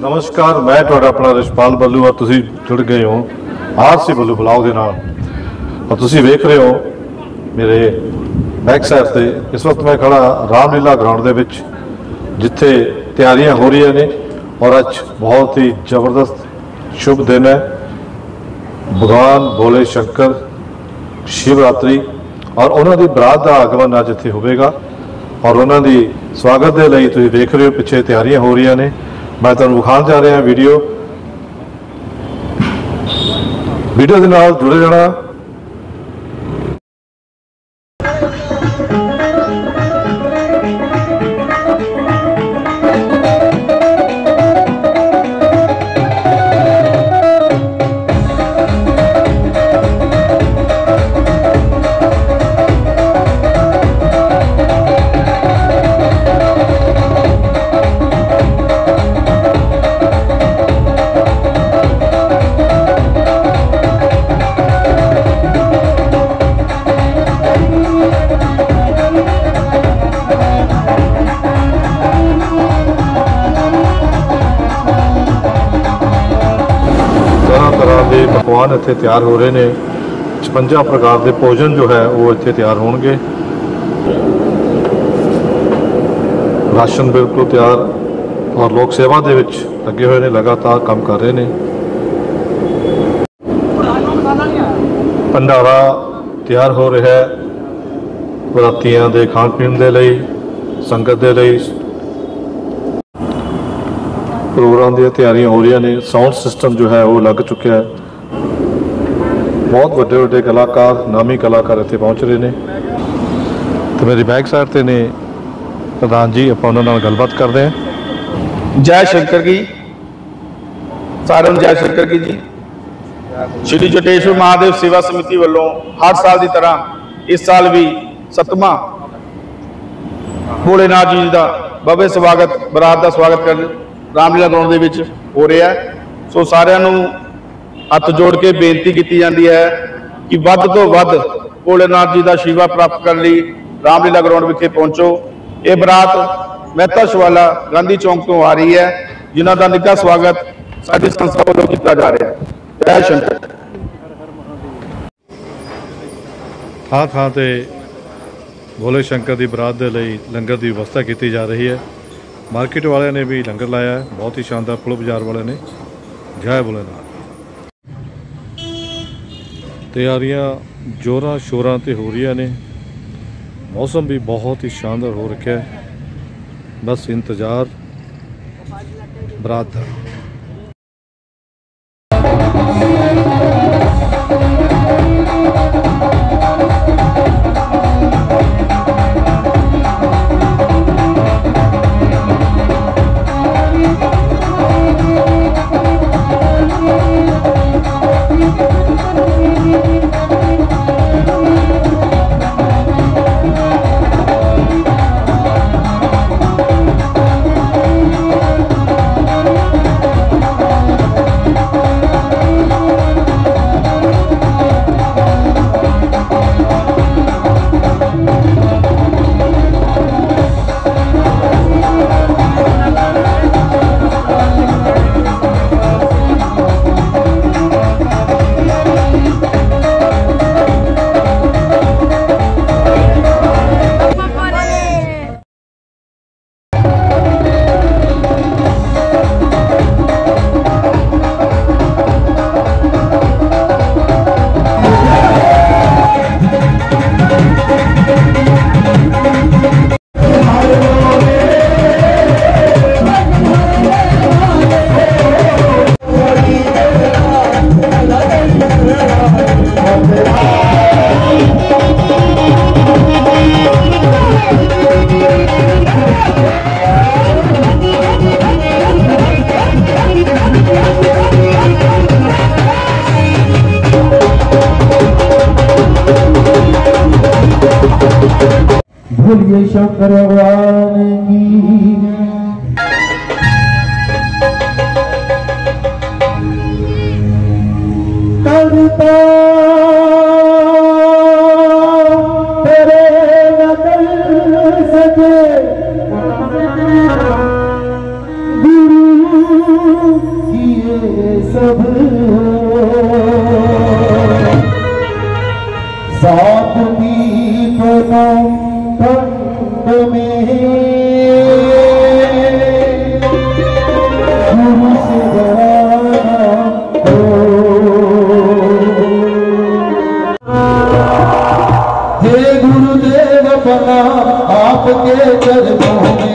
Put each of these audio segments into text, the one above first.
नमस्कार, मैं तुहाडा अपना रिशपाल बल्लू और तुसीं जुड़ गए हो आरसी बल्लू ब्लॉग दे नाल और तुसीं वेख रहे हो मेरे बैक साइड से। इस वक्त मैं खड़ा रामलीला ग्राउंड दे विच जिथे तैयारियां हो रही ने और अज बहुत ही जबरदस्त शुभ दिन है। भगवान भोले शंकर शिवरात्रि और उन्हों की बरात का आगमन अज इत्थे होवेगा और उन्हों की स्वागत के लिए तुसीं देख रहे हो पिछे तैयारियां हो रही ने। मैं तुहानूं विखाण जा रहा वीडियो के नाल जुड़े रहना। पकवान इत्थे तैयार हो रहे हैं। 56 प्रकार के भोजन जो है वो इत्थे तैयार होंगे। राशन बिल्कुल तैयार और लोग सेवा दे विच लगे हुए ने, लगातार काम कर रहे हैं। भंडारा तैयार हो रहा है बरातियां दे खाण पीण दे लई, संगत दे लई। प्रोग्राम दी तैयारियां हो रही ने। साउंड सिस्टम जो है वो लग चुका है। बहुत वड्डे वड्डे कलाकार, नामी कलाकार इत्थे पहुँच रहे हैं। तो मेरी बैक साइड से ने प्रधान जी, आप उन्होंने नाल गलबात करते हैं। जय शंकर की, सारे जय शंकर की जी। श्री जटेश्वर महादेव सेवा समिति वालों हर साल की तरह इस साल भी 7वां भोलेनाथ जी का भव्य स्वागत, बरात का स्वागत कर रामलीला ग्राउंड दे विच हो रहा है। सो सारिਆਂ ਨੂੰ हथ जोड़ के बेनती की जाती है कि वध तो वध भोलेनाथ जी का आशीर्वाद प्राप्त करने लिए रामलीला ग्राउंड विखे पहुंचो। ये बरात मेहता शवाला गांधी चौक तो आ रही है, जिन्हों का निੱਘਾ स्वागत साडी संस्था वालों किया जा रहा है। जय शंकर। थां थां ते भोले शंकर की बरात के लिए लंगर की व्यवस्था की जा रही है। मार्केट वाले ने भी लंगर लाया है, बहुत ही शानदार। पुल बाजार वाले ने। जय भोलेनाथ। तैयारियां जोरां शोरां ते हो रही ने। मौसम भी बहुत ही शानदार हो रखा है। बस इंतजार बरात का। भोलिए शंकर भगवान की। करता तेरे न कर सके गुरु ठंड में गुरु से बड़ा हे गुरुदेव बना आपके चरणों में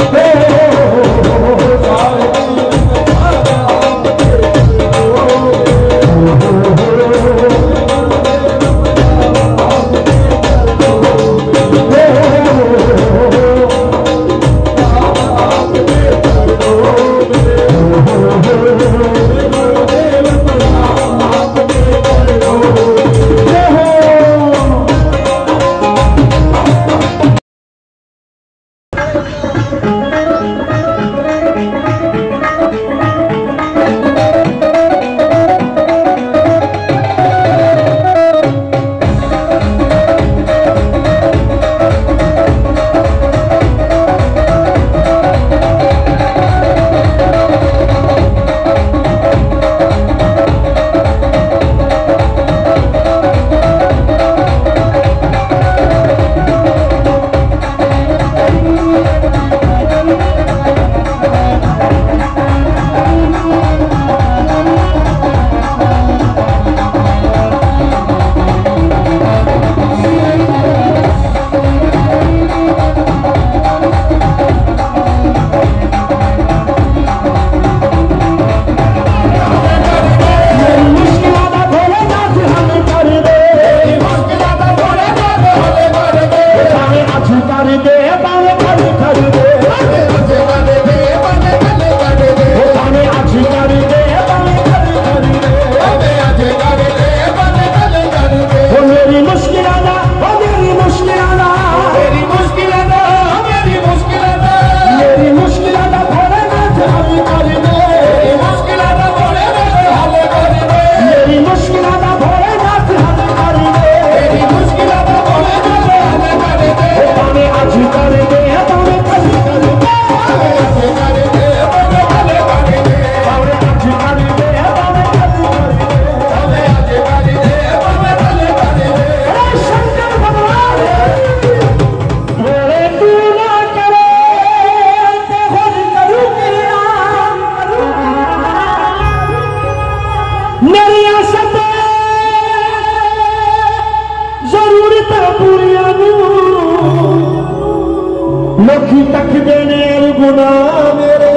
लोकी तक देने गुना मेरे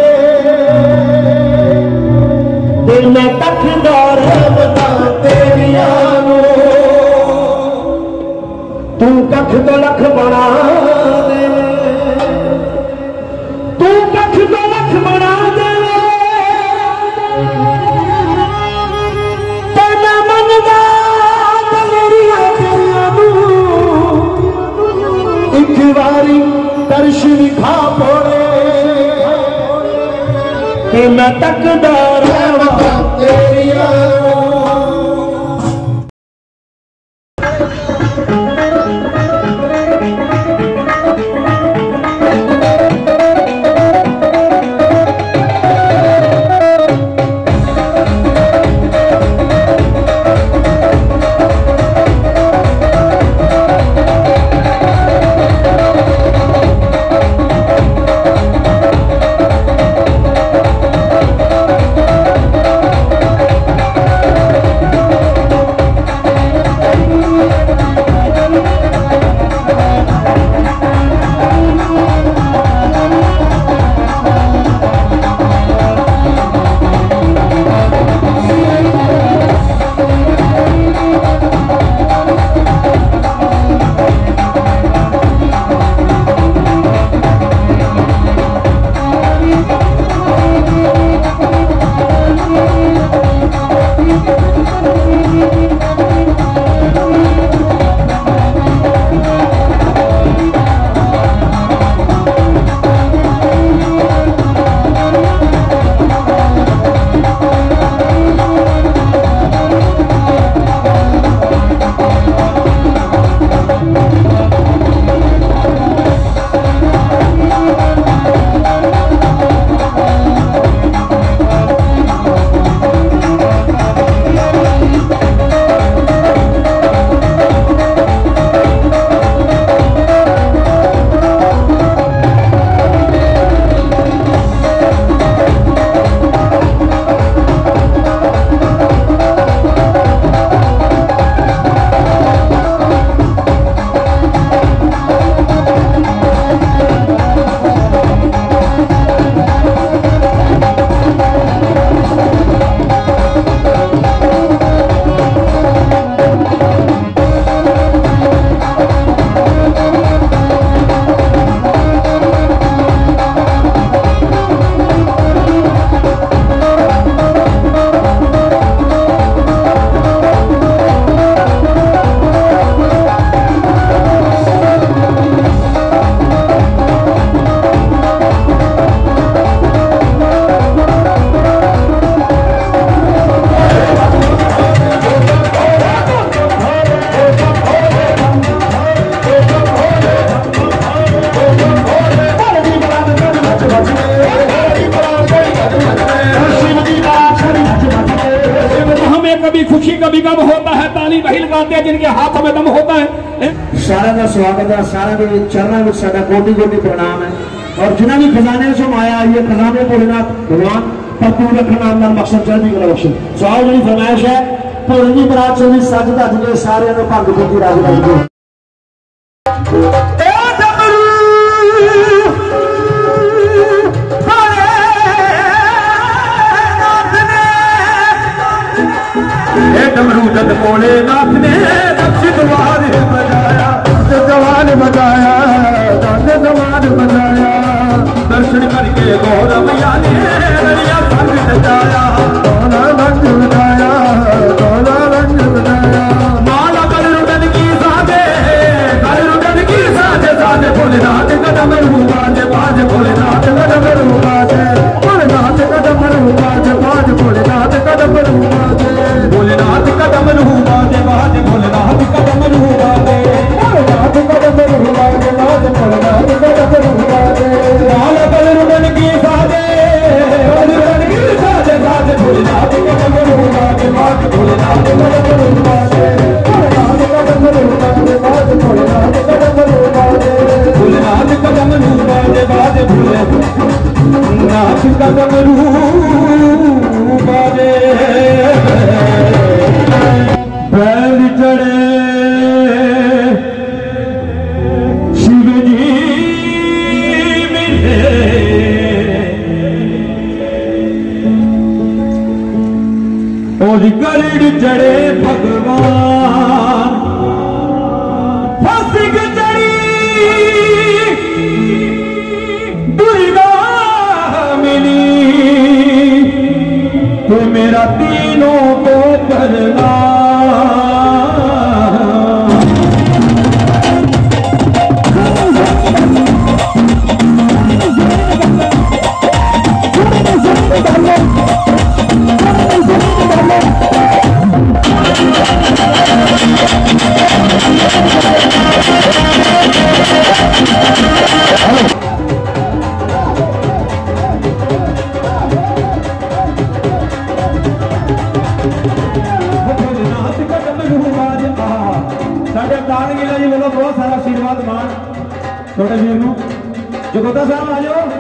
दिल में तक दौर बता तेरिया तू कख तो लख बना दे तू कख तो लख बना दे तेना मनदा तेरिया एक बारी दर्श विखा पड़े कि मैं तकदार तेरिया भी गम होता है, ताली वही लगाते हैं जिनके हाथों में दम होता है। सारा का स्वागत है, सारा के चरणों में सारा कोटि कोटि प्रणाम है। और जिन्हें भी खजाने से आया ये खजाने भोलेनाथ भगवान पर पूरे खनाम नाम मकसद चढ़ती कला बख्शे। सो आओ जी फरमाइश है भोले की बरात से भी सज धज के सारे भंग फूकी राज रख डमरू जद भोलेनाथ ने दक्षिणवार बजाया, जवान बजाया, जवान बजाया, दर्शन करके गौर मैया ने रलिया संग सजाया, दोना रंग बजाया, दोना रंग बजाया, माला गलरुडन की साजे, गलरुडन की साजे साजे भोलेनाथ कदम बाजे बाजे भोलेनाथ कदम बाजे, भोलेनाथ कदम बाजे बाजे, भोलेनाथ कदम बाजे, भोलेनाथ कदम बाजे बाजे भोलेनाथ कदम बाजे, भोलेनाथ कदम बाजे बाजे, भोलेनाथ कदम बाजे, माला गलरुडन की साजे, गलरुडन की साजे साजे भोलेनाथ कदम बाजे बाजे भोलेनाथ कदम बाजे, भोलेनाथ कदम बाजे बाजे, भोलेनाथ कदम बाजे, भोलेनाथ कदम बाजे बाजे भोलेनाथ कदम बाजे। बैल चढ़े शिव जी मिले, और गरुड़ चढ़े भगवान, फसिक चढ़ी दुर्गा मिली, तो मेरा तीनों को करना बहुत सारा आशीर्वाद मान छोटे वीर नूं जगोता साहब आ जाओ।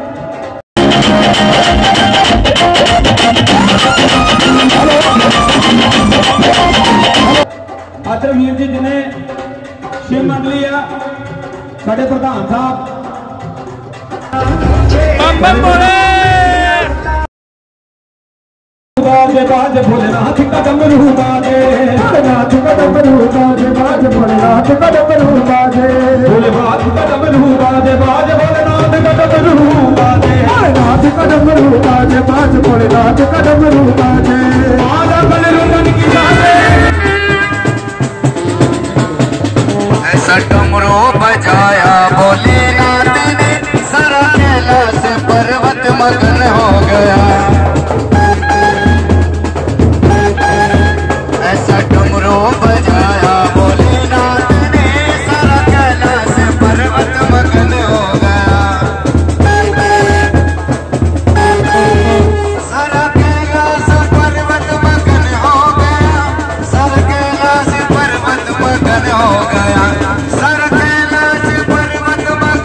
आदर वीर जी जिन्हें शिव मंडली आ साडे प्रधान साहब बाजे बाजे भोलेनाथ कदम बाजे, भोलेनाथ कदम बाजे बाजे, भोलेनाथ कदम बाजे, भोलेनाथ कदम बाजे बाजे भोलेनाथ कदम बाजे, भोलेनाथ कदम बाजे बाजे, भोलेनाथ कदम बाजे, माला गलरुडन की साजे, ऐसा डमरू बजाया भोलेनाथ ने, सारा कैलाश पर्वत मगन हो गया। ऐसा डमरू बजाया भोलेनाथ ने, सारा कैलाश पर्वत मगन हो गया। सारा कैलाश पर्वत मगन हो गया, सारा कैलाश पर्वत मगन हो गया, सारा कैलाश पर्वत मगन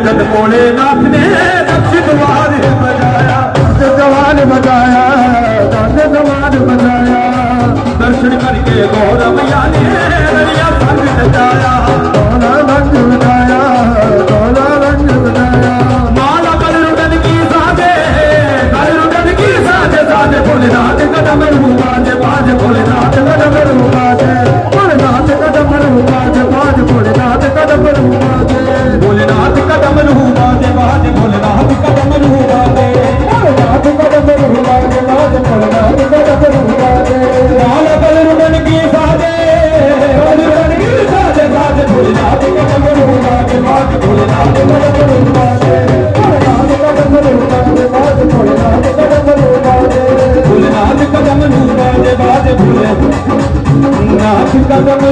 जब भोलेनाथ ने दक्षिण द्वार बजाया, द्वार बजाया, द्वार बजाया, दर्शन करके गौर मैया ने रलिया संग सजाया, दोला रंग बजाया, दोला रंग बजाया, माला बलरुदन की साजे, बलरुदन की साजे साजे भोलेनाथ कदम बाजे बाजे भोलेनाथ कदम बाजे, भोलेनाथ कदम बाजे, बाजे भोलेनाथ कदम बाजे, भोलेनाथ कदम बाजे बाजे भोलेनाथ कदम बाजे, भोलेनाथ कदम बाजे, बाजे भोलेनाथ कदम बाजे, माला बलरुदन की साजे, बलरुदन की साजे साजे भोलेनाथ कदम बाजे बाजे भोलेनाथ कदम बाजे, भोलेनाथ कदम बाजे, बाजे भोलेनाथ कदम बाजे, भोलेनाथ कदम बाजे बाजे भोलेनाथ कदम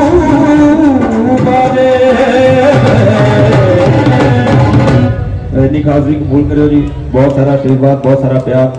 बाजे। निक हाजिरी कबूल करो जी, बहुत सारा आशीर्वाद, बहुत सारा प्यार।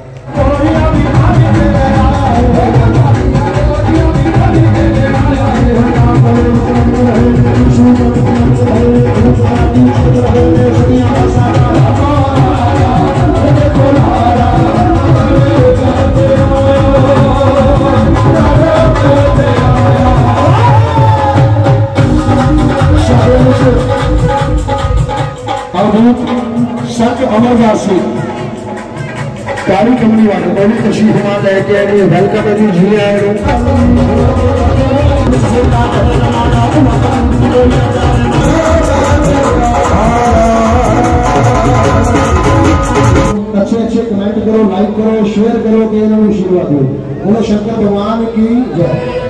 संत अमरदासी कारी कंपनी वाले पहली तशरीफ मान लेके आए, वेलकम है जी, जी आए अच्छे अच्छे कमेंट करो, लाइक करो, शेयर करो कि इन्होंने आशीर्वाद दो। बोलो शंकर भगवान की जय।